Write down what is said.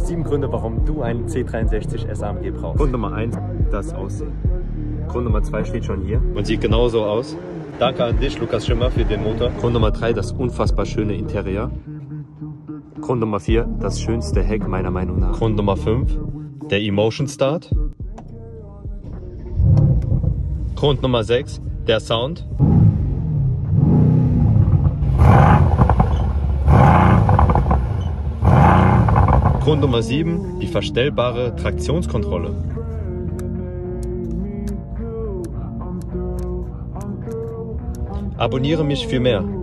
7 Gründe, warum du einen C63 S AMG brauchst. Grund Nummer 1, das Aussehen. Grund Nummer 2 steht schon hier und sieht genauso aus. Danke an dich, Lukas Schimmer, für den Motor. Grund Nummer 3, das unfassbar schöne Interieur. Grund Nummer 4, das schönste Heck meiner Meinung nach. Grund Nummer 5, der Emotion Start. Grund Nummer 6, der Sound. Grund Nummer 7, die verstellbare Traktionskontrolle. Abonniere mich für mehr.